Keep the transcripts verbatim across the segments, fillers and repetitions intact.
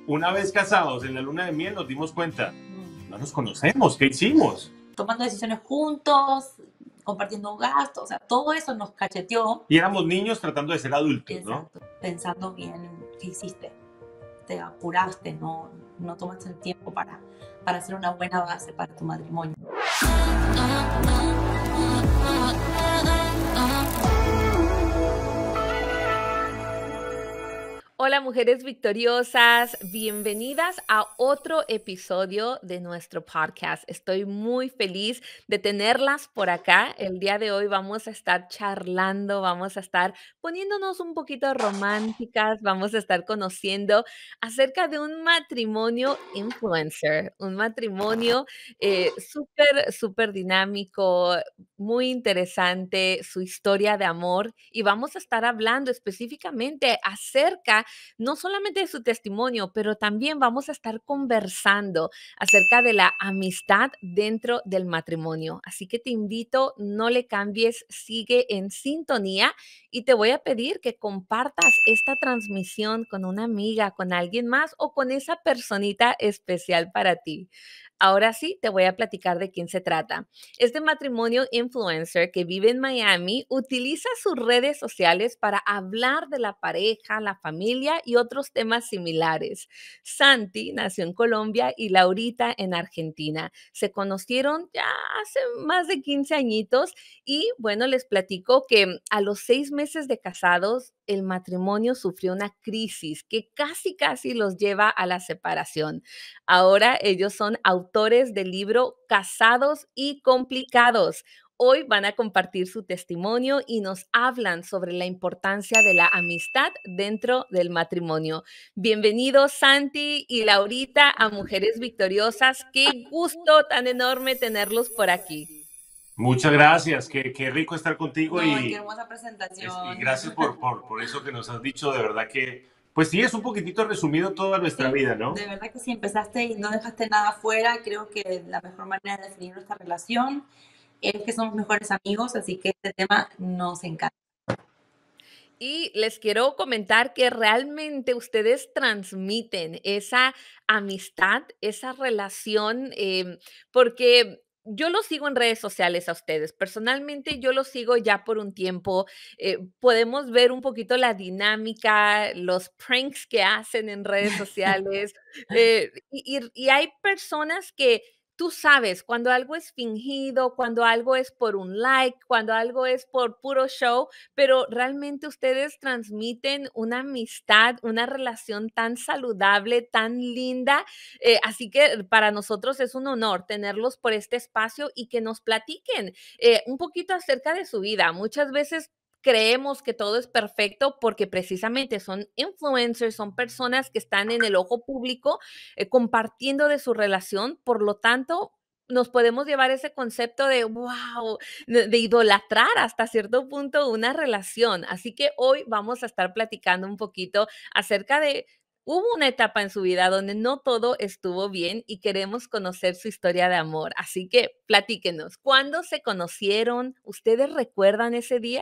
una vez casados en la luna de miel nos dimos cuenta, Mm. no nos conocemos, ¿qué hicimos? Tomando decisiones juntos, compartiendo gastos, o sea, todo eso nos cacheteó. Y éramos niños tratando de ser adultos, ¿no? Exacto. Pensando bien qué hiciste. Te apuraste, no, no tomaste el tiempo para, para hacer una buena base para tu matrimonio. Hola mujeres victoriosas, bienvenidas a otro episodio de nuestro podcast. Estoy muy feliz de tenerlas por acá. El día de hoy vamos a estar charlando, vamos a estar poniéndonos un poquito románticas, vamos a estar conociendo acerca de un matrimonio influencer, un matrimonio eh, súper, súper dinámico, muy interesante, su historia de amor, y vamos a estar hablando específicamente acerca no solamente de su testimonio, pero también vamos a estar conversando acerca de la amistad dentro del matrimonio. Así que te invito, no le cambies, sigue en sintonía y te voy a pedir que compartas esta transmisión con una amiga, con alguien más o con esa personita especial para ti. Ahora sí, te voy a platicar de quién se trata. Este matrimonio influencer que vive en Miami utiliza sus redes sociales para hablar de la pareja, la familia y otros temas similares. Santi nació en Colombia y Laurita en Argentina. Se conocieron ya hace más de quince añitos y bueno, les platico que a los seis meses de casados, el matrimonio sufrió una crisis que casi, casi los lleva a la separación. Ahora ellos son autores del libro Casados y Complicados. Hoy van a compartir su testimonio y nos hablan sobre la importancia de la amistad dentro del matrimonio. Bienvenidos Santi y Laurita a Mujeres Victoriosas. Qué gusto tan enorme tenerlos por aquí. Muchas gracias, qué, qué rico estar contigo. No, y, qué hermosa presentación. y gracias por, por, por eso que nos has dicho, de verdad que, pues sí, es un poquitito resumido toda nuestra Sí, vida, ¿no? de verdad que sí, empezaste y no dejaste nada afuera. Creo que la mejor manera de definir nuestra relación es que somos mejores amigos, así que este tema nos encanta. Y les quiero comentar que realmente ustedes transmiten esa amistad, esa relación, eh, porque yo los sigo en redes sociales a ustedes. Personalmente, yo los sigo ya por un tiempo. Eh, podemos ver un poquito la dinámica, los pranks que hacen en redes sociales. eh, y, y- y hay personas que tú sabes cuando algo es fingido, cuando algo es por un like, cuando algo es por puro show, pero realmente ustedes transmiten una amistad, una relación tan saludable, tan linda. Eh, así que para nosotros es un honor tenerlos por este espacio y que nos platiquen eh, un poquito acerca de su vida. Muchas veces creemos que todo es perfecto porque precisamente son influencers, son personas que están en el ojo público eh, compartiendo de su relación, por lo tanto, nos podemos llevar ese concepto de wow, de, de idolatrar hasta cierto punto una relación. Así que hoy vamos a estar platicando un poquito acerca de, hubo una etapa en su vida donde no todo estuvo bien y queremos conocer su historia de amor. Así que platíquenos, ¿cuándo se conocieron? ¿Ustedes recuerdan ese día?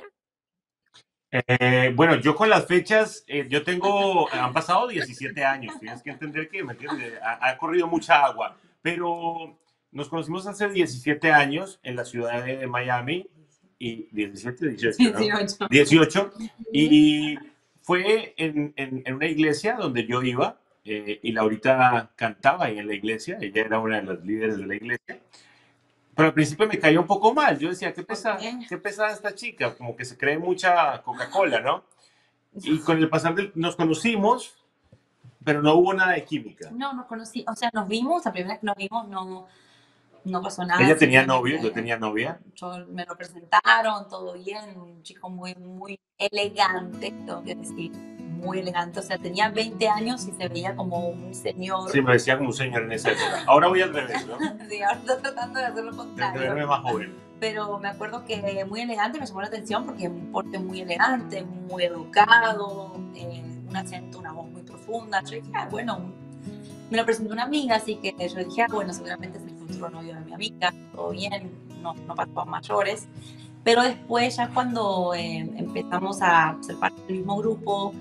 Eh, bueno, yo con las fechas, eh, yo tengo, han pasado diecisiete años, tienes que entender que, ¿me entiendes? Ha, ha corrido mucha agua, pero nos conocimos hace diecisiete años en la ciudad de Miami, y diecisiete, dieciocho, ¿no? dieciocho. dieciocho, y fue en, en, en una iglesia donde yo iba, eh, y Laurita cantaba ahí en la iglesia, ella era una de las líderes de la iglesia. Pero al principio me caía un poco mal. Yo decía, qué pesada, qué pesada esta chica, como que se cree mucha Coca-Cola, ¿no? Y con el pasar del, nos conocimos, pero no hubo nada de química. No, nos conocí, o sea, nos vimos, la primera vez que nos vimos no, no pasó nada. Ella tenía novio, yo tenía novia. Yo, me lo presentaron, todo bien, un chico muy, muy elegante, tengo que decir, muy elegante. O sea, tenía veinte años y se veía como un señor. Sí, me decía como un señor en esa época. Ahora voy al revés, ¿no? Sí, ahora estoy tratando de hacer lo De contrario. verme más joven. Pero me acuerdo que muy elegante, me llamó la atención porque un porte muy elegante, muy educado, eh, un acento, una voz muy profunda. Yo dije, ah, bueno, me lo presentó una amiga, así que yo dije, ah, bueno, seguramente es el futuro novio de mi amiga, todo bien, no, no pasó a mayores. Pero después, ya cuando eh, empezamos a ser parte del mismo grupo,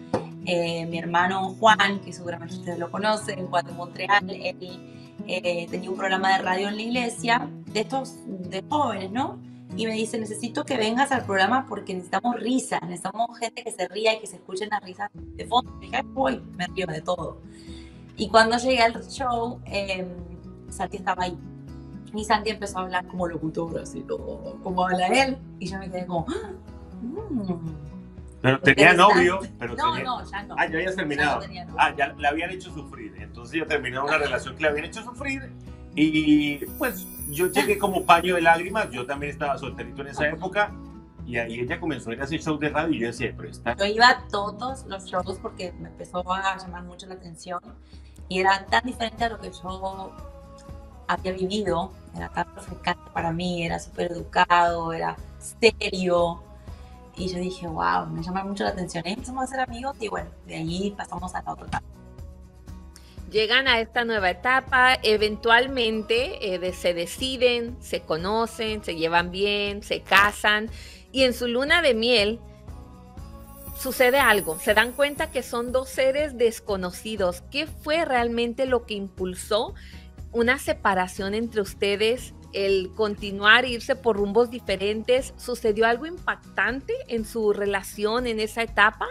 Eh, mi hermano Juan, que seguramente ustedes lo conocen, Juan de Montreal, él eh, tenía un programa de radio en la iglesia, de estos de jóvenes, ¿no? Y me dice, necesito que vengas al programa porque necesitamos risa, necesitamos gente que se ría y que se escuchen las risas de fondo. Y dije, voy, me río de todo. Y cuando llegué al show, eh, Santi estaba ahí. Y Santi empezó a hablar como locutor, así como, como habla él. Y yo me quedé como, mmm. Pero tenía novio, pero no, tenía... no, ya no. Ah, ya habías terminado. Ya no tenía novio. Ah, ya le habían hecho sufrir. Entonces ya terminó una relación que le habían hecho sufrir. Y pues yo llegué como paño de lágrimas. Yo también estaba solterito en esa época. Y ahí ella comenzó a ir a hacer shows de radio. Y yo decía, pero está... Yo iba a todos los shows porque me empezó a llamar mucho la atención. Y era tan diferente a lo que yo había vivido. Era tan refrescante para mí. Era súper educado, era serio. Y yo dije, wow, me llama mucho la atención. Y empezamos a ser amigos y bueno, de ahí pasamos a la otra etapa. Llegan a esta nueva etapa, eventualmente eh, de, se deciden, se conocen, se llevan bien, se casan y en su luna de miel sucede algo. Se dan cuenta que son dos seres desconocidos. ¿Qué fue realmente lo que impulsó una separación entre ustedes? El continuar, irse por rumbos diferentes, ¿sucedió algo impactante en su relación en esa etapa?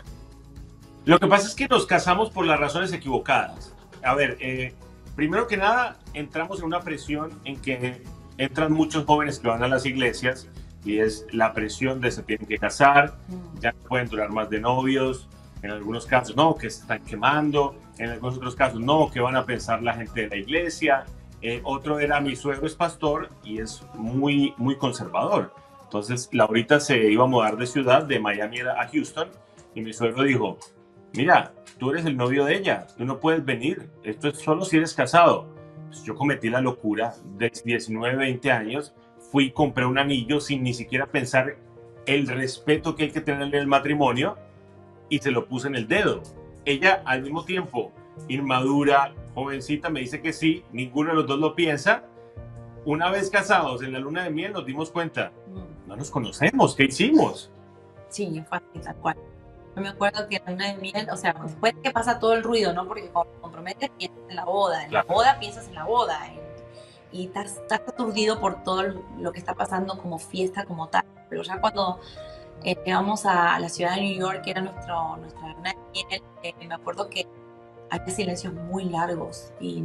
Lo que pasa es que nos casamos por las razones equivocadas. A ver, eh, primero que nada, entramos en una presión en que entran muchos jóvenes que van a las iglesias y es la presión de se tienen que casar, ya no pueden durar más de novios, en algunos casos no, que se están quemando, en algunos otros casos no, que van a pensar la gente de la iglesia. Eh, otro era, mi suegro es pastor y es muy, muy conservador. Entonces, Laurita se iba a mudar de ciudad, de Miami a Houston, y mi suegro dijo, mira, tú eres el novio de ella, tú no puedes venir, esto es solo si eres casado. Pues yo cometí la locura de diecinueve, veinte años, fui y compré un anillo sin ni siquiera pensar el respeto que hay que tener en el matrimonio y se lo puse en el dedo. Ella, al mismo tiempo, inmadura, jovencita, me dice que sí, ninguno de los dos lo piensa. Una vez casados en la luna de miel nos dimos cuenta, no nos conocemos, ¿qué hicimos? Sí, fue así, tal cual. Yo me acuerdo que en la luna de miel, o sea, después que pasa todo el ruido, ¿no? Porque cuando te comprometes piensas en la boda, en Claro. la boda piensas en la boda, en- y estás, estás aturdido por todo lo que está pasando como fiesta, como tal. Pero ya cuando eh, llegamos a la ciudad de New York, que era nuestro, nuestra luna de miel, eh, me acuerdo que había silencios muy largos y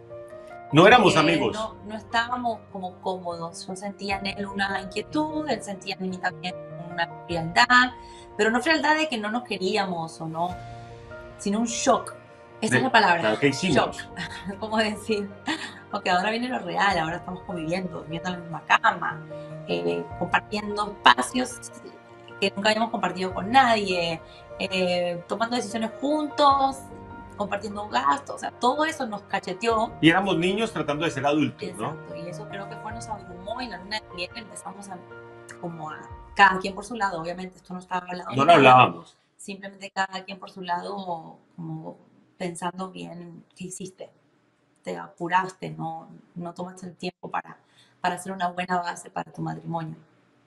No éramos eh, amigos. No, no estábamos como cómodos. Yo sentía en él una inquietud, él sentía en mí también una frialdad, pero no frialdad de que no nos queríamos o no, sino un shock. Esa De- es la palabra. claro, ¿qué hicimos? Shock. ¿Cómo decir? Ok, ahora viene lo real, ahora estamos conviviendo, viviendo en la misma cama, eh, compartiendo espacios que nunca habíamos compartido con nadie, eh, tomando decisiones juntos, compartiendo gastos, o sea, todo eso nos cacheteó. Y éramos niños tratando de ser adultos, ¿no? Exacto, y eso creo que fue, nos abrumó y en la luna de miel empezamos a, como a, cada quien por su lado, obviamente, esto no estaba hablado. No lo hablábamos. Simplemente cada quien por su lado, como pensando bien qué hiciste, te apuraste, no, no tomaste el tiempo para, para hacer una buena base para tu matrimonio.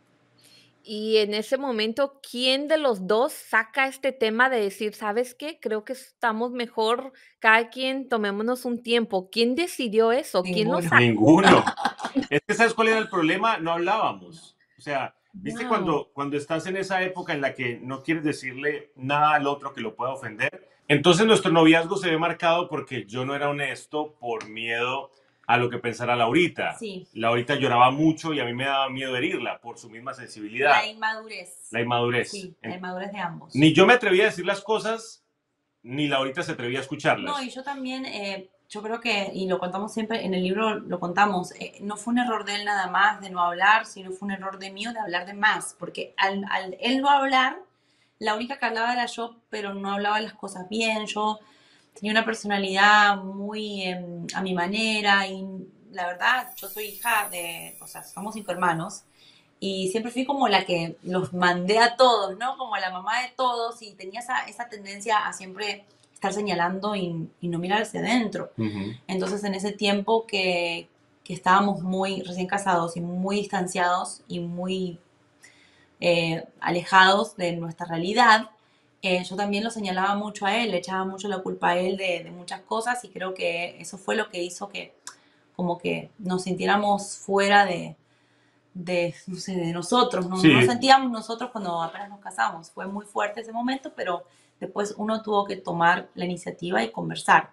Y en ese momento, ¿quién de los dos saca este tema de decir, sabes qué? Creo que estamos mejor, cada quien tomémonos un tiempo. ¿Quién decidió eso? ¿Quién lo Ninguno. sacó? Ninguno. Es que, ¿sabes cuál era el problema? No hablábamos. O sea, ¿viste No. cuando, cuando estás en esa época en la que no quieres decirle nada al otro que lo pueda ofender? Entonces nuestro noviazgo se ve marcado porque yo no era honesto por miedo a lo que pensara Laurita. Sí. Laurita lloraba mucho y a mí me daba miedo herirla por su misma sensibilidad. La inmadurez. La inmadurez. Sí, la inmadurez de ambos. Ni yo me atrevía a decir las cosas, ni Laurita se atrevía a escucharlas. No, y yo también, eh, yo creo que, y lo contamos siempre, en el libro lo contamos, eh, no fue un error de él nada más de no hablar, sino fue un error de mío de hablar de más, porque al, al él no hablar, la única que hablaba era yo, pero no hablaba las cosas bien, yo tenía una personalidad muy eh, a mi manera, y la verdad, yo soy hija de, o sea, somos cinco hermanos, y siempre fui como la que los mandé a todos, ¿no? Como la mamá de todos, y tenía esa, esa tendencia a siempre estar señalando y, y no mirar hacia adentro. Uh-huh. Entonces, en ese tiempo que, que estábamos muy recién casados y muy distanciados y muy eh, alejados de nuestra realidad, eh, yo también lo señalaba mucho a él, le echaba mucho la culpa a él de, de muchas cosas y creo que eso fue lo que hizo que como que nos sintiéramos fuera de, de, no sé, de nosotros, no, no nos Sí, sentíamos nosotros cuando apenas nos casamos. Fue muy fuerte ese momento, pero después uno tuvo que tomar la iniciativa y conversar.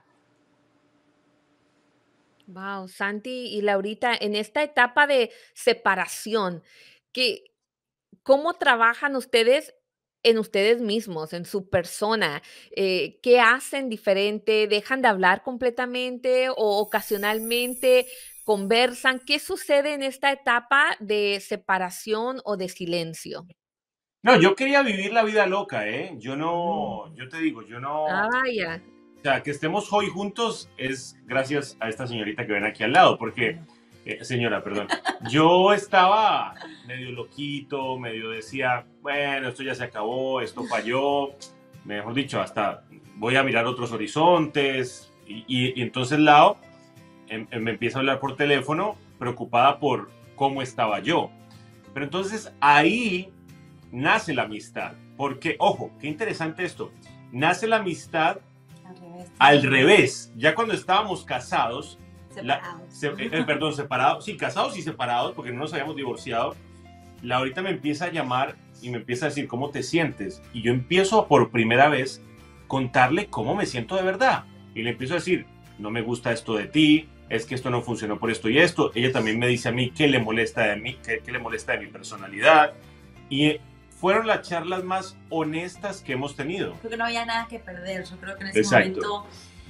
Wow, Santi y Laurita, en esta etapa de separación, ¿qué, ¿cómo trabajan ustedes en ustedes mismos, en su persona? Eh, ¿qué hacen diferente? ¿Dejan de hablar completamente o ocasionalmente conversan? ¿Qué sucede en esta etapa de separación o de silencio? no, yo quería vivir la vida loca, ¿eh? Yo Mm. no, yo te digo, yo no, Ah, o vaya. sea, que estemos hoy juntos es gracias a esta señorita que ven aquí al lado, porque, Bueno, eh, señora, perdón, yo estaba medio loquito, medio decía, bueno, esto ya se acabó, esto falló, mejor dicho, hasta voy a mirar otros horizontes, y, y- y entonces Lao em- em- me empieza a hablar por teléfono, preocupada por cómo estaba yo. Pero entonces ahí nace la amistad, porque, ojo, qué interesante esto, nace la amistad al revés. al revés, ya cuando estábamos casados, la- Separados. se- eh, eh, perdón, separados, sí, casados y separados, porque no nos habíamos divorciado, Laurita me empieza a llamar y me empieza a decir, ¿cómo te sientes? Y yo empiezo a, por primera vez, contarle cómo me siento de verdad. Y le empiezo a decir, no me gusta esto de ti, es que esto no funcionó por esto y esto. Ella también me dice a mí qué le molesta de mí, qué, qué le molesta de mi personalidad. Y eh, fueron las charlas más honestas que hemos tenido. Creo que no había nada que perder. Yo creo que en ese Exacto. momento,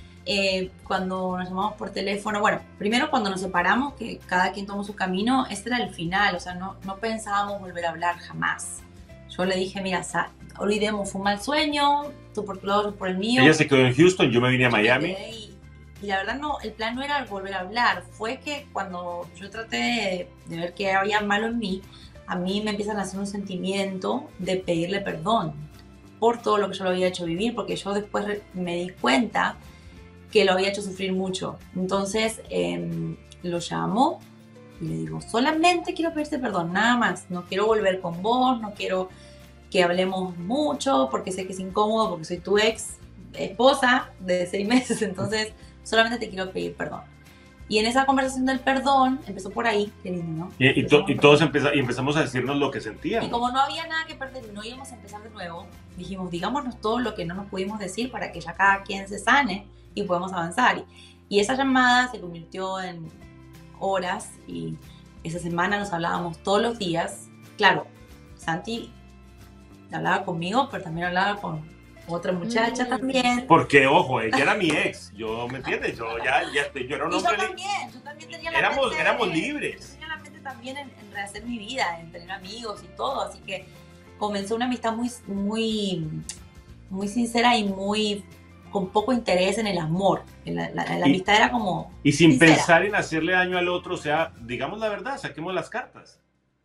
eh, cuando nos llamamos por teléfono, bueno, primero cuando nos separamos, que cada quien tomó su camino, este era el final, o sea, no, no pensábamos volver a hablar jamás. Yo le dije, mira, Sa- olvidemos, fue un mal sueño, tú por tu lado, yo por el mío. Ella se quedó en Houston, yo me vine a Yo me Miami. quedé Y, y la verdad no, el plan no era volver a hablar, fue que cuando yo traté de, de ver qué había malo en mí, a mí me empiezan a hacer un sentimiento de pedirle perdón por todo lo que yo lo había hecho vivir, porque yo después re- me di cuenta que lo había hecho sufrir mucho. Entonces eh, lo llamo y le digo, solamente quiero pedirte perdón, nada más, no quiero volver con vos, no quiero que hablemos mucho, porque sé que es incómodo, porque soy tu ex esposa de seis meses, entonces solamente te quiero pedir perdón. Y en esa conversación del perdón, empezó por ahí, qué lindo, ¿no? Y, y, to- Empezamos y por todos ahí. empeza- y empezamos a decirnos lo que Y sentíamos. como no había nada que perder y no íbamos a empezar de nuevo, dijimos, digámonos todo lo que no nos pudimos decir para que ya cada quien se sane y podamos avanzar. Y, y esa llamada se convirtió en horas y esa semana nos hablábamos todos los días. Claro, Santi hablaba conmigo, pero también hablaba con otra muchacha Mm. también. Porque, ojo, ella era mi ex, yo, ¿me entiendes? Yo ya, ya yo era un Y yo hombre li- también, yo también tenía la Éramos, mente, éramos yo libres. tenía la mente también en, en rehacer mi vida, en tener amigos y todo, así que comenzó una amistad muy, muy, muy sincera y muy con poco interés en el amor. La, la- la Y- amistad era como Y sin sincera. pensar en hacerle daño al otro, o sea, digamos la verdad, saquemos las cartas.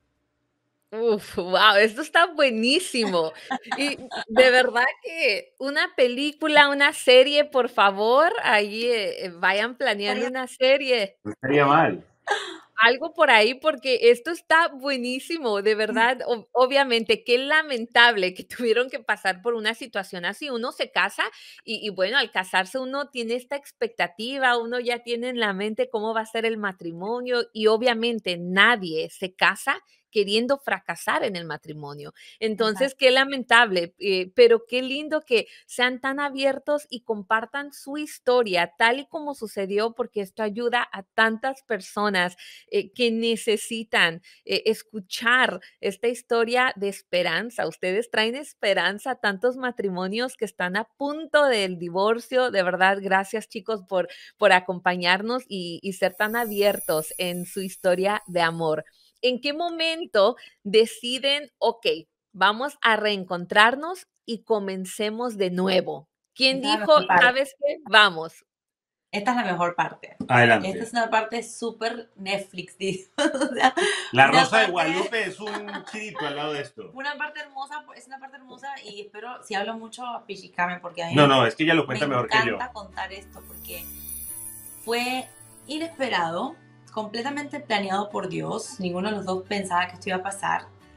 Uf, wow, esto está buenísimo. Y de verdad que una película, una serie, por favor, ahí eh, eh, vayan planeando una serie. No estaría mal. Algo por ahí, porque esto está buenísimo, de verdad. ob- Obviamente, qué lamentable que tuvieron que pasar por una situación así. Uno se casa y, y bueno, al casarse uno tiene esta expectativa, uno ya tiene en la mente cómo va a ser el matrimonio y obviamente nadie se casa queriendo fracasar en el matrimonio. Entonces, qué lamentable, eh, pero qué lindo que sean tan abiertos y compartan su historia tal y como sucedió, porque esto ayuda a tantas personas eh, que necesitan eh, escuchar esta historia de esperanza. Ustedes traen esperanza a tantos matrimonios que están a punto del divorcio. De verdad, gracias chicos por, por acompañarnos y, y ser tan abiertos en su historia de amor. ¿En qué momento deciden, ok, vamos a reencontrarnos y comencemos de nuevo? ¿Quién Esta es la dijo, mejor parte. sabes qué? Vamos. Esta es la mejor parte. Adelante. Esta es una parte súper Netflix, digo. O sea, La una Rosa de parte- Guadalupe es un chirito al lado de esto. Una parte hermosa, es una parte hermosa y espero, si hablo mucho, pichicame, porque a mí No, me- no, es que ella lo me cuenta mejor que yo. encanta contar esto porque fue inesperado, completamente planeado por Dios. Ninguno de los dos pensaba que esto iba a pasar.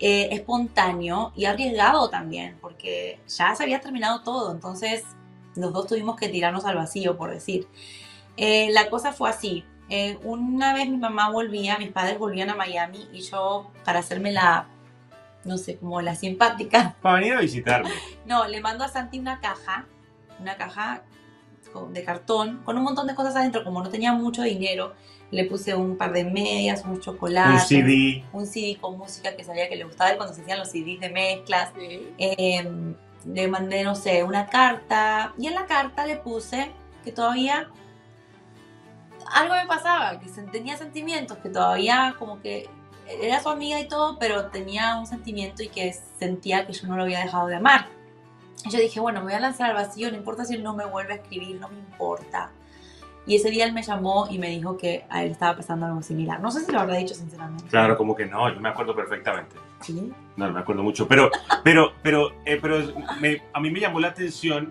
eh, espontáneo y arriesgado también, porque ya se había terminado todo, entonces los dos tuvimos que tirarnos al vacío, por decir. Eh, la cosa fue así. Eh, una vez mi mamá volvía, mis padres volvían a Miami y yo, para hacerme la, no sé, como la simpática, Para venir a visitarme. no, le mando a Santi una caja, una caja de cartón con un montón de cosas adentro. Como no tenía mucho dinero, le puse un par de medias, un chocolate, Un C D. un C D con música que sabía que le gustaba cuando se hacían los C Ds de mezclas. Sí. Eh, le mandé, no sé, una carta, y en la carta le puse que todavía algo me pasaba, que tenía sentimientos, que todavía como que era su amiga y todo, pero tenía un sentimiento y que sentía que yo no lo había dejado de amar. Y yo dije, bueno, me voy a lanzar al vacío, no importa si él no me vuelve a escribir, no me importa. Y ese día él me llamó y me dijo que a él estaba pasando algo similar. No sé si lo habrá dicho sinceramente. Claro, como que no, yo me acuerdo perfectamente. ¿Sí? No, no me acuerdo mucho, pero, pero, pero, eh, pero me- a mí me llamó la atención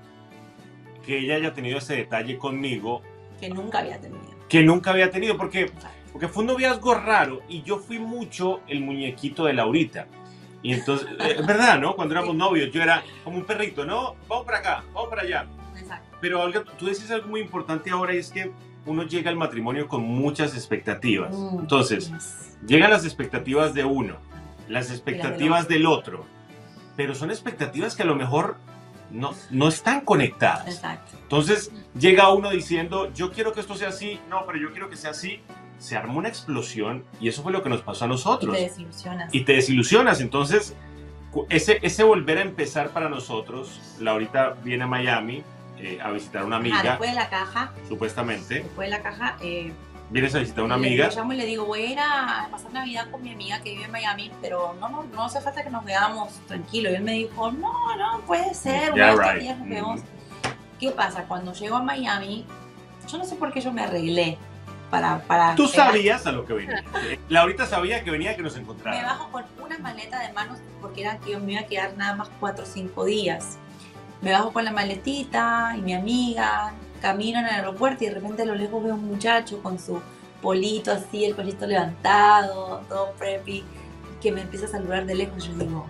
que ella haya tenido ese detalle conmigo Que nunca había tenido. que nunca había tenido, porque, porque fue un noviazgo raro y yo fui mucho el muñequito de Laurita. Y entonces, eh, es verdad, ¿no? Cuando éramos novios, yo era como un perrito, ¿no? Vamos para acá, vamos para allá. Exacto. Pero Olga, tú dices algo muy importante ahora y es que uno llega al matrimonio con muchas expectativas. Mm, Entonces, yes. llegan las expectativas de uno, las expectativas del otro, pero son expectativas que a lo mejor no, no están conectadas. Exacto. Entonces llega uno diciendo, yo quiero que esto sea así, no, pero yo quiero que sea así. Se arma una explosión y eso fue lo que nos pasó a Y nosotros. te desilusionas. Y te desilusionas. Entonces, cu- ese, ese volver a empezar para nosotros, Laurita viene a Miami eh, a visitar a una Ajá, amiga, después de la caja, supuestamente. después de la caja, eh, Vienes a visitar a una le- amiga. Le llamo y le digo, voy a ir a pasar Navidad con mi amiga que vive en Miami, pero no, no, no hace falta que nos veamos tranquilo. Y él me dijo, no, no, puede ser, Yeah, una de estos right. días nos Mm. vemos. ¿Qué pasa? Cuando llego a Miami, yo no sé por qué yo me arreglé para... para Tú pegar- sabías a lo que venía. Laurita sabía que venía que nos Me encontrara. bajo con una maleta de manos porque era que yo me iba a quedar nada más cuatro o cinco días. Me bajo con la maletita y mi amiga, camino en el aeropuerto y de repente a lo lejos veo un muchacho con su polito así, el pollito levantado, todo preppy, que me empieza a saludar de lejos. Yo digo,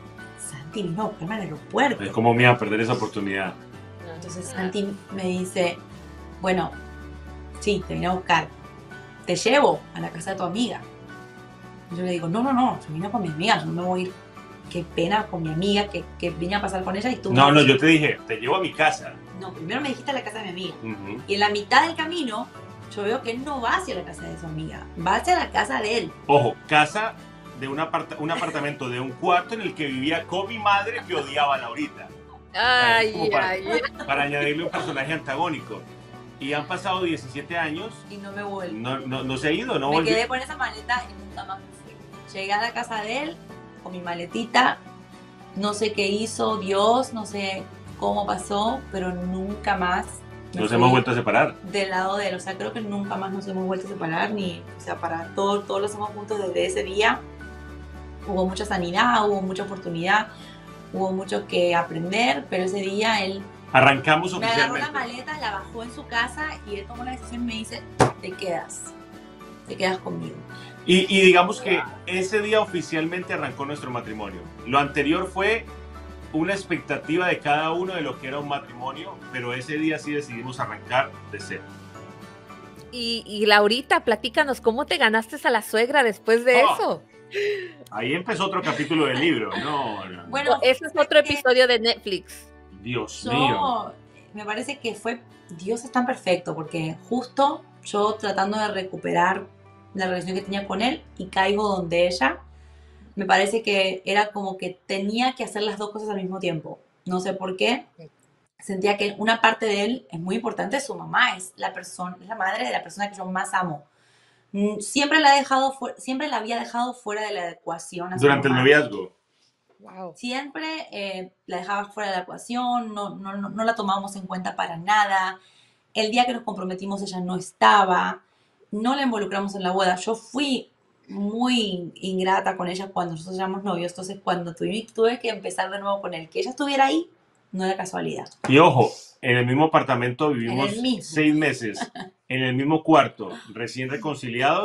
Santi vino a buscarme al aeropuerto. Es como me iba a perder esa oportunidad. Entonces Santi me dice, bueno, sí, te vine a buscar, te llevo a la casa de tu amiga. Y yo le digo, no, no, no, yo vine con mi amiga, yo no me voy a ir, qué pena con mi amiga, que, que vine a pasar con ella y tú... No, me- no, yo te dije, te llevo a mi casa. No, primero me dijiste a la casa de mi amiga. Ujú. Y en la mitad del camino, yo veo que él no va hacia la casa de su amiga, va hacia la casa de él. Ojo, casa de un, aparta- un apartamento de un cuarto en el que vivía con mi madre que odiaba a Laurita. Ay, Como para- ay, ay. Para añadirle un personaje antagónico. Y han pasado diecisiete años, Y no me vuelvo. no, no, no se ha ido, no me volvió. quedé con esa maleta y nunca más me fui. Llegué a la casa de él con mi maletita, no sé qué hizo Dios, no sé cómo pasó, pero nunca más me Nos fui hemos vuelto a separar. del lado de él. O sea, creo que nunca más nos hemos vuelto a separar, ni, o sea, para todo, todos lo hacemos juntos desde ese día. Hubo mucha sanidad, hubo mucha oportunidad, hubo mucho que aprender, pero ese día él Arrancamos me agarró oficialmente. la maleta, la bajó en su casa y él tomó la decisión y me dice, te quedas, te quedas conmigo. Y, y digamos que ese día oficialmente arrancó nuestro matrimonio. Lo anterior fue una expectativa de cada uno de lo que era un matrimonio, pero ese día sí decidimos arrancar de cero. Y, y Laurita, platícanos, ¿cómo te ganaste a la suegra después de Oh. eso? Ahí empezó otro capítulo del libro. No, no. Bueno, Ese es fue otro que episodio de Netflix. Dios mío. yo, me parece que fue, Dios es tan perfecto, porque justo yo tratando de recuperar la relación que tenía con él y caigo donde ella, me parece que era como que tenía que hacer las dos cosas al mismo tiempo. No sé por qué. Sentía que una parte de él es muy importante, su mamá es la persona, es la madre de la persona que yo más amo. Mm, Siempre la, he dejado fu- siempre la había dejado fuera de la ecuación. a su Durante el mamá. noviazgo. Wow. Siempre eh, la dejaba fuera de la ecuación, no, no, no, no la tomábamos en cuenta para nada. El día que nos comprometimos ella no estaba, no la involucramos en la boda. Yo fui muy ingrata con ella cuando nosotros éramos novios, entonces cuando tuve, tuve que empezar de nuevo con él, que ella estuviera ahí, no era casualidad. Y ojo, en el mismo apartamento vivimos En el mismo. seis meses, en el mismo cuarto, recién reconciliados,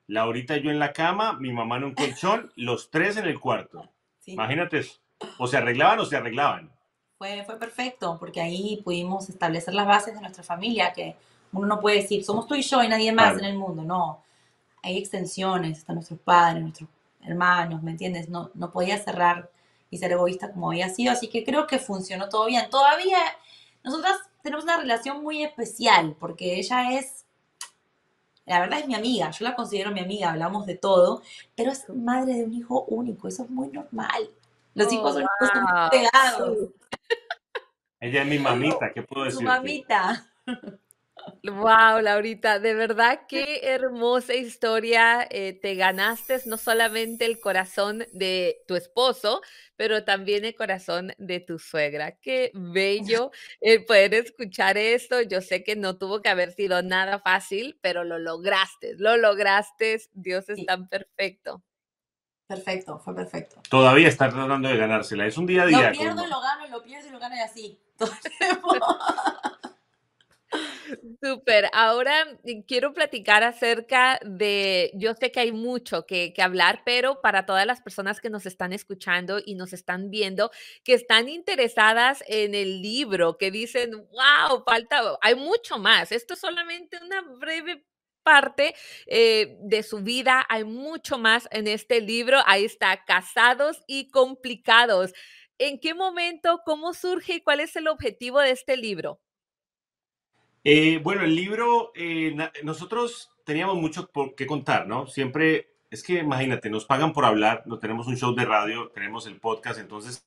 Laurita y yo en la cama, mi mamá en un colchón, los tres en el cuarto. Sí. Imagínate eso. O se arreglaban o se arreglaban. Fue, fue perfecto, porque ahí pudimos establecer las bases de nuestra familia, que uno no puede decir, somos tú y yo y nadie más Claro. en el mundo, no. Hay extensiones, están nuestros padres, nuestros hermanos, ¿me entiendes? No, no podía cerrar y ser egoísta como había sido, así que creo que funcionó todo bien. Todavía nosotras tenemos una relación muy especial, porque ella es, la verdad es mi amiga, yo la considero mi amiga, hablamos de todo, pero es madre de un hijo único, eso es muy normal. Los hijos Oh, únicos son muy wow. pegados. Sí. Ella es mi mamita, ¿qué puedo Su decirte? mamita. Wow, Laurita, de verdad qué hermosa historia. eh, te ganaste no solamente el corazón de tu esposo, pero también el corazón de tu suegra. Qué bello eh, poder escuchar esto. Yo sé que no tuvo que haber sido nada fácil, pero lo lograste, lo lograste. Dios es Sí, tan perfecto. perfecto, fue perfecto. Todavía está tratando de ganársela. Es un día a Lo día. pierdo y Como... lo gano, y lo pierdo y lo gano y así. Todo el tiempo. Súper. Ahora eh, quiero platicar acerca de, yo sé que hay mucho que, que hablar, pero para todas las personas que nos están escuchando y nos están viendo, que están interesadas en el libro, que dicen, wow, falta, hay mucho más. Esto es solamente una breve parte eh, de su vida. Hay mucho más en este libro. Ahí está, Casados y Complicados. ¿En qué momento, cómo surge y cuál es el objetivo de este libro? Eh, bueno, el libro, eh, na- nosotros teníamos mucho por qué contar, ¿no? Siempre, es que imagínate, nos pagan por hablar, no tenemos un show de radio, tenemos el podcast, entonces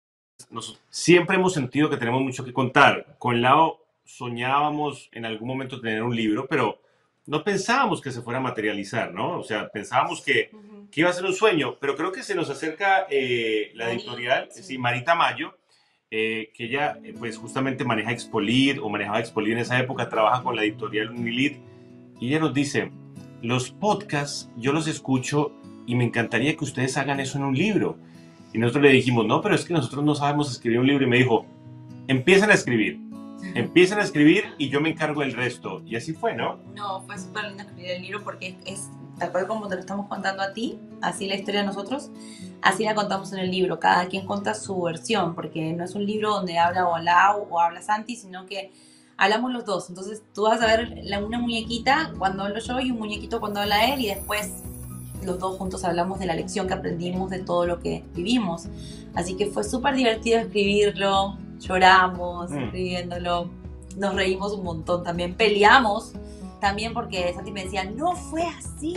nos- siempre hemos sentido que tenemos mucho que contar. Con Lao soñábamos en algún momento tener un libro, pero no pensábamos que se fuera a materializar, ¿no? O sea, pensábamos que, Ujú. que iba a ser un sueño, pero creo que se nos acerca eh, la Mari, editorial, sí. sí, Marita Mayo, eh, que ella eh, pues justamente maneja Expolit o manejaba Expolit en esa época, trabaja con la editorial Unilit y ella nos dice, los podcasts yo los escucho y me encantaría que ustedes hagan eso en un libro. Y nosotros le dijimos, no, pero es que nosotros no sabemos escribir un libro. Y me dijo, empiecen a escribir, empiecen a escribir y yo me encargo del resto. Y así fue, ¿no? No, fue súper lindo escribir el libro porque es, es tal cual como te lo estamos contando a ti, así la historia de nosotros, así la contamos en el libro. Cada quien cuenta su versión, porque no es un libro donde habla o Lau o habla Santi, sino que hablamos los dos. Entonces tú vas a ver la, una muñequita cuando hablo yo y un muñequito cuando habla él, y después los dos juntos hablamos de la lección que aprendimos de todo lo que vivimos. Así que fue súper divertido escribirlo, lloramos Mm. escribiéndolo, nos reímos un montón también, peleamos también porque Santi me decía, no fue así,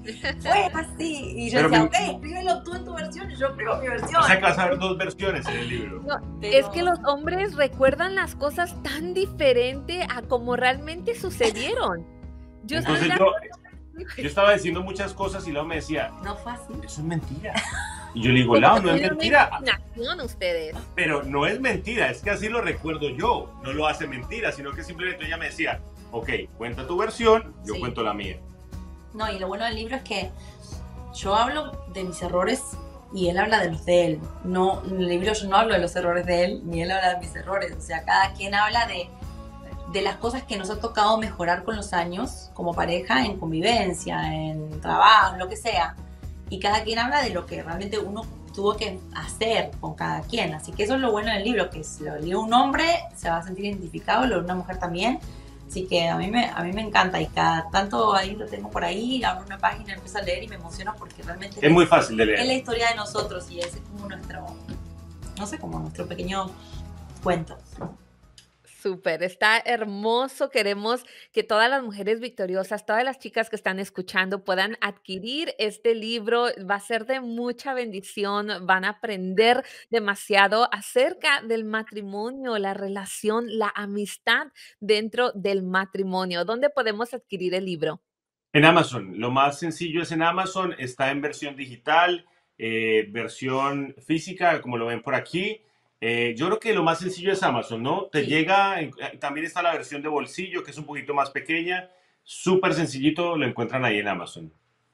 fue así. Y yo Pero decía, me- ok, escríbelo tú en tu versión y yo escribo mi versión. O sea que vas a ver dos versiones en el libro. No, Pero- es que los hombres recuerdan las cosas tan diferente a como realmente sucedieron. Yo estoy Entonces de yo, acuerdo. yo estaba diciendo muchas cosas y luego me decía, No fue así. eso es mentira. Y yo le digo, Como Lau, que no es tienen una mentira. imaginación ustedes. Pero no es mentira, es que así lo recuerdo yo. No lo hace mentira, sino que simplemente ella me decía, ok, cuenta tu versión, yo Sí. cuento la mía. No, y lo bueno del libro es que yo hablo de mis errores y él habla de los de él. No, en el libro yo no hablo de los errores de él, ni él habla de mis errores. O sea, cada quien habla de, de las cosas que nos ha tocado mejorar con los años, como pareja, en convivencia, en trabajo, lo que sea. Y cada quien habla de lo que realmente uno tuvo que hacer con cada quien. Así que eso es lo bueno del libro, que si lo lee un hombre se va a sentir identificado, lo lee una mujer también. Así que a mí me, a mí me encanta y cada tanto ahí lo tengo por ahí, abro una página, empiezo a leer y me emociono porque realmente Es muy fácil de es la leer. historia de nosotros y es como nuestro, no sé, como nuestro pequeño cuento. Súper, está hermoso. Queremos que todas las mujeres victoriosas, todas las chicas que están escuchando puedan adquirir este libro. Va a ser de mucha bendición. Van a aprender demasiado acerca del matrimonio, la relación, la amistad dentro del matrimonio. ¿Dónde podemos adquirir el libro? En Amazon, lo más sencillo es en Amazon, está en versión digital, eh, versión física, como lo ven por aquí. Eh, yo creo que lo más sencillo es Amazon, ¿no? Te Sí. llega, eh, también está la versión de bolsillo, que es un poquito más pequeña, súper sencillito, lo encuentran ahí en Amazon.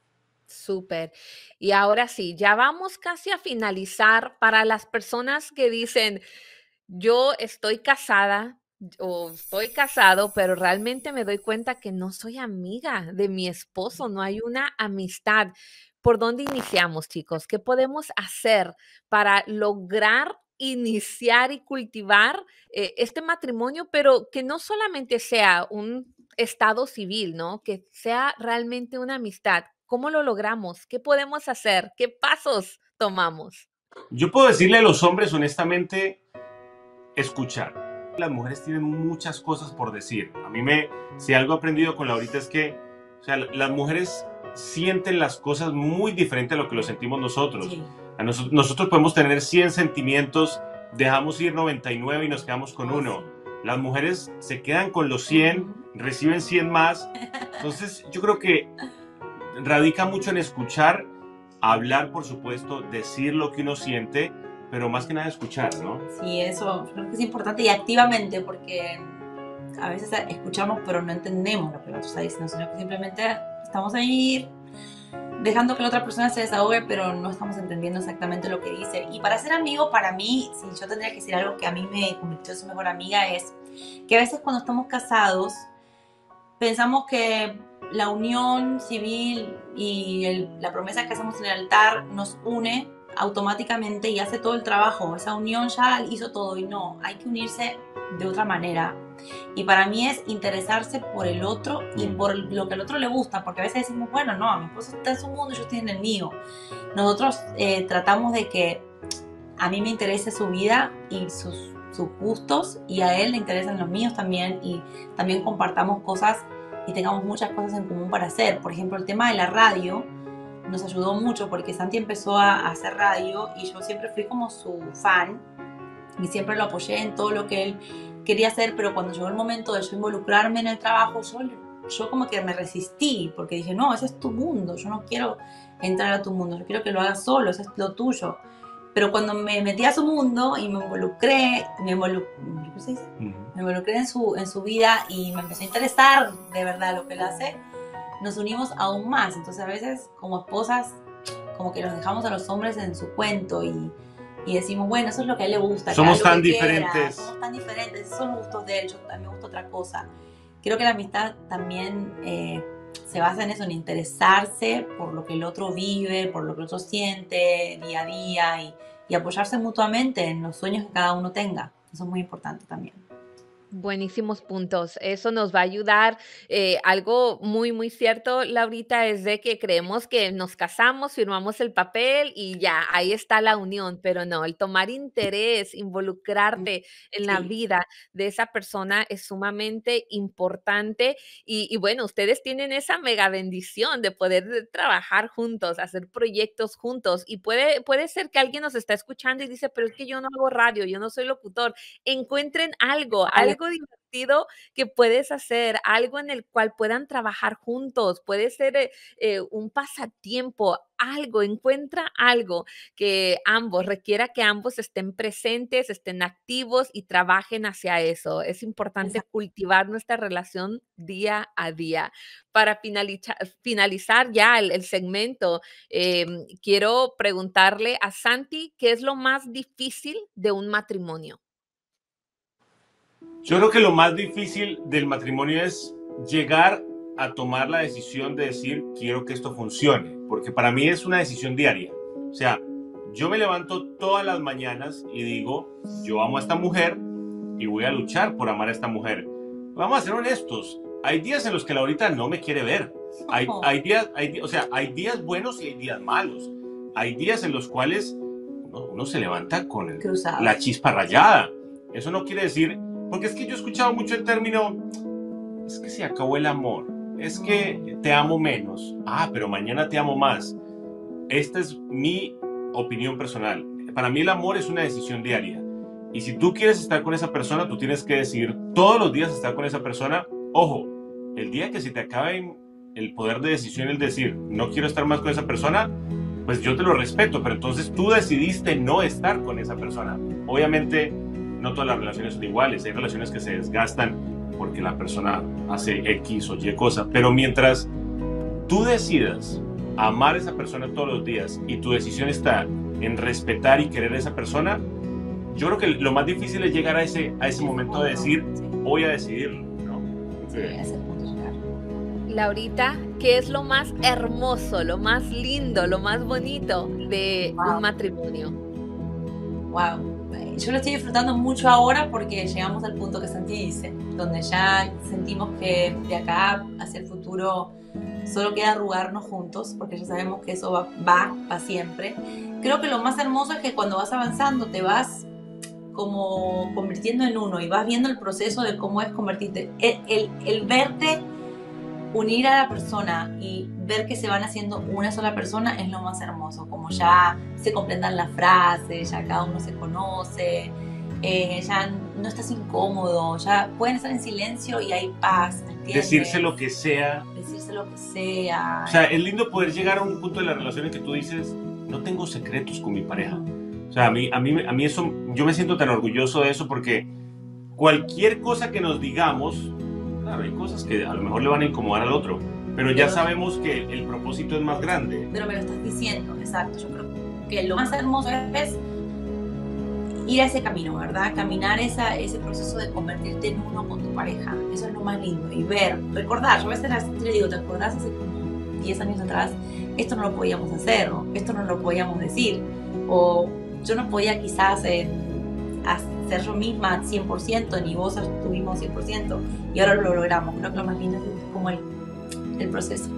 Súper. Y ahora sí, ya vamos casi a finalizar para las personas que dicen, yo estoy casada, o estoy casado, pero realmente me doy cuenta que no soy amiga de mi esposo, no hay una amistad. ¿Por dónde iniciamos, chicos? ¿Qué podemos hacer para lograr iniciar y cultivar eh, este matrimonio, pero que no solamente sea un estado civil, ¿no? Que sea realmente una amistad. ¿Cómo lo logramos? ¿Qué podemos hacer? ¿Qué pasos tomamos? Yo puedo decirle a los hombres honestamente, escuchar. Las mujeres tienen muchas cosas por decir. A mí me, si algo he aprendido con Laurita es que, o sea, las mujeres sienten las cosas muy diferente a lo que lo sentimos nosotros. Sí. A nos, nosotros podemos tener cien sentimientos, dejamos ir noventa y nueve y nos quedamos con Oh, uno. sí. Las mujeres se quedan con los cien, reciben cien más. Entonces yo creo que radica mucho en escuchar, hablar, por supuesto, decir lo que uno siente, pero más que nada escuchar, ¿no? Sí, eso creo que es importante y activamente, porque a veces escuchamos pero no entendemos lo que el otro está diciendo, sino que simplemente estamos ahí dejando que la otra persona se desahogue, pero no estamos entendiendo exactamente lo que dice. Y para ser amigo, para mí, si yo tendría que decir algo que a mí me convirtió en su mejor amiga, es que a veces cuando estamos casados pensamos que la unión civil y el, la promesa que hacemos en el altar nos une automáticamente y hace todo el trabajo. Esa unión ya hizo todo, y no, hay que unirse de otra manera. Y para mí es interesarse por el otro y por lo que al otro le gusta, porque a veces decimos, bueno, no, mi esposo está en su mundo y yo estoy en el mío. Nosotros eh, tratamos de que a mí me interese su vida y sus, sus gustos, y a él le interesan los míos también, y también compartamos cosas y tengamos muchas cosas en común para hacer. Por ejemplo, el tema de la radio nos ayudó mucho, porque Santi empezó a hacer radio y yo siempre fui como su fan y siempre lo apoyé en todo lo que él quería hacer, pero cuando llegó el momento de yo involucrarme en el trabajo, yo, yo como que me resistí, porque dije, no, ese es tu mundo, yo no quiero entrar a tu mundo, yo quiero que lo hagas solo, ese es lo tuyo. Pero cuando me metí a su mundo y me involucré, me, involu ¿cómo se dice? Uh-huh. me involucré en su, en su vida y me empezó a interesar de verdad lo que él hace, nos unimos aún más. Entonces a veces como esposas como que los dejamos a los hombres en su cuento y, y decimos, bueno, eso es lo que a él le gusta. Somos tan que diferentes. Quiera, somos tan diferentes, esos son los gustos de él, yo, a mí me gusta otra cosa. Creo que la amistad también eh, se basa en eso, en interesarse por lo que el otro vive, por lo que el otro siente día a día, y, y apoyarse mutuamente en los sueños que cada uno tenga. Eso es muy importante también. Buenísimos puntos. Eso nos va a ayudar. Eh, algo muy, muy cierto, Laurita, es de que creemos que nos casamos, firmamos el papel y ya, ahí está la unión, pero no, el tomar interés, involucrarte en la Sí. vida de esa persona es sumamente importante. Y, y bueno, ustedes tienen esa mega bendición de poder trabajar juntos, hacer proyectos juntos, y puede, puede ser que alguien nos está escuchando y dice, pero es que yo no hago radio, yo no soy locutor. Encuentren algo, algo algo divertido que puedes hacer, algo en el cual puedan trabajar juntos, puede ser eh, eh, un pasatiempo, algo, encuentra algo que ambos, requiera que ambos estén presentes, estén activos y trabajen hacia eso. Es importante Exacto. cultivar nuestra relación día a día. Para finalizar, finalizar ya el, el segmento, eh, quiero preguntarle a Santi, ¿qué es lo más difícil de un matrimonio? Yo creo que lo más difícil del matrimonio es llegar a tomar la decisión de decir, quiero que esto funcione, porque para mí es una decisión diaria. O sea, yo me levanto todas las mañanas y digo, yo amo a esta mujer y voy a luchar por amar a esta mujer. Vamos a ser honestos, hay días en los que Laurita no me quiere ver. Hay, hay días, hay, o sea, hay días buenos y hay días malos. Hay días en los cuales uno, uno se levanta con el, la chispa rayada. Eso no quiere decir... Porque es que yo he escuchado mucho el término, es que se acabó el amor, es que te amo menos, ah, pero mañana te amo más. Esta es mi opinión personal. Para mí el amor es una decisión diaria. Y si tú quieres estar con esa persona, tú tienes que decidir todos los días estar con esa persona. Ojo, el día que se te acabe el poder de decisión, el decir, no quiero estar más con esa persona, pues yo te lo respeto, pero entonces tú decidiste no estar con esa persona. Obviamente, no todas las relaciones son iguales, hay relaciones que se desgastan porque la persona hace X o Y cosa, pero mientras tú decidas amar a esa persona todos los días y tu decisión está en respetar y querer a esa persona, yo creo que lo más difícil es llegar a ese, a ese momento de decir, voy a decidirlo, ¿no? Sí, a ese punto llegar. Laurita, ¿qué es lo más hermoso, lo más lindo, lo más bonito de Wow. un matrimonio? Wow. Yo lo estoy disfrutando mucho ahora porque llegamos al punto que Santi dice, donde ya sentimos que de acá hacia el futuro solo queda arrugarnos juntos, porque ya sabemos que eso va, va para siempre. Creo que lo más hermoso es que cuando vas avanzando te vas como convirtiendo en uno y vas viendo el proceso de cómo es convertirte. El, el, el verte unir a la persona y ver que se van haciendo una sola persona es lo más hermoso, como ya se completan las frases, ya cada uno se conoce, eh, ya no estás incómodo, ya pueden estar en silencio y hay paz, ¿me entiendes? Decirse lo que sea. Decirse lo que sea. O sea, es lindo poder llegar a un punto de la relación en que tú dices, no tengo secretos con mi pareja. O sea, a mí, a mí, a mí eso, yo me siento tan orgulloso de eso porque cualquier cosa que nos digamos, claro, hay cosas que a lo mejor le van a incomodar al otro, pero ya Pero- sabemos que el propósito es más grande. Pero me lo estás diciendo, exacto. Yo creo que lo más hermoso es ir a ese camino, ¿verdad? Caminar esa, ese proceso de convertirte en uno con tu pareja. Eso es lo más lindo. Y ver, recordar. Yo a veces le digo, ¿te acordás hace como diez años atrás? Esto no lo podíamos hacer, o esto no lo podíamos decir. O yo no podía quizás eh, hacer yo misma cien por ciento, ni vos estuvimos cien por ciento. Y ahora lo logramos. Creo que lo más lindo es como el, el proceso.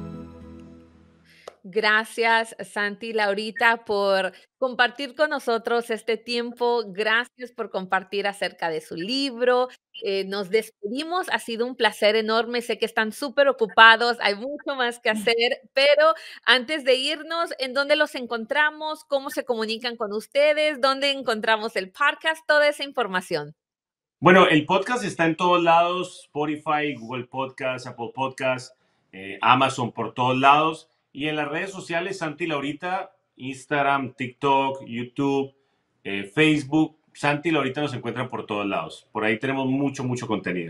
Gracias, Santi y Laurita, por compartir con nosotros este tiempo. Gracias por compartir acerca de su libro. Eh, nos despedimos. Ha sido un placer enorme. Sé que están súper ocupados. Hay mucho más que hacer, pero antes de irnos, ¿en dónde los encontramos? ¿Cómo se comunican con ustedes? ¿Dónde encontramos el podcast? Toda esa información. Bueno, el podcast está en todos lados, Spotify, Google Podcast, Apple Podcast, eh, Amazon, por todos lados. Y en las redes sociales, Santi y Laurita, Instagram, TikTok, YouTube, eh, Facebook. Santi y Laurita nos encuentran por todos lados. Por ahí tenemos mucho, mucho contenido.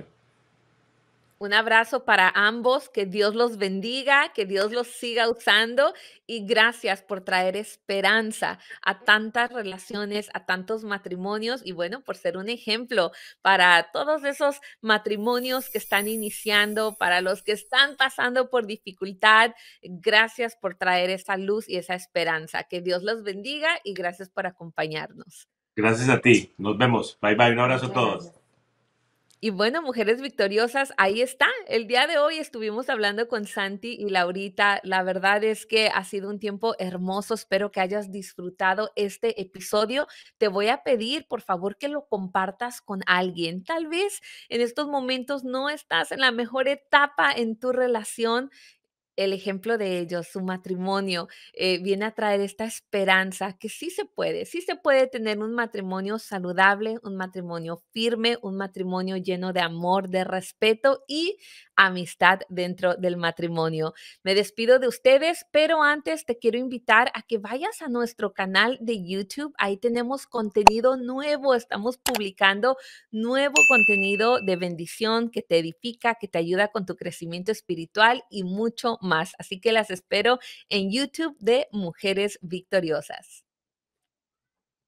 Un abrazo para ambos, que Dios los bendiga, que Dios los siga usando y gracias por traer esperanza a tantas relaciones, a tantos matrimonios y bueno, por ser un ejemplo para todos esos matrimonios que están iniciando, para los que están pasando por dificultad. Gracias por traer esa luz y esa esperanza. Que Dios los bendiga y gracias por acompañarnos. Gracias a ti. Nos vemos. Bye, bye. Un abrazo a Muchas todos. gracias. Y bueno, mujeres victoriosas, ahí está. El día de hoy estuvimos hablando con Santi y Laurita. La verdad es que ha sido un tiempo hermoso. Espero que hayas disfrutado este episodio. Te voy a pedir, por favor, que lo compartas con alguien. Tal vez en estos momentos no estás en la mejor etapa en tu relación. El ejemplo de ellos, su matrimonio, eh, viene a traer esta esperanza que sí se puede, sí se puede tener un matrimonio saludable, un matrimonio firme, un matrimonio lleno de amor, de respeto y amistad dentro del matrimonio. Me despido de ustedes, pero antes te quiero invitar a que vayas a nuestro canal de YouTube. Ahí tenemos contenido nuevo, estamos publicando nuevo contenido de bendición que te edifica, que te ayuda con tu crecimiento espiritual y mucho más. Así que las espero en YouTube de Mujeres Victoriosas.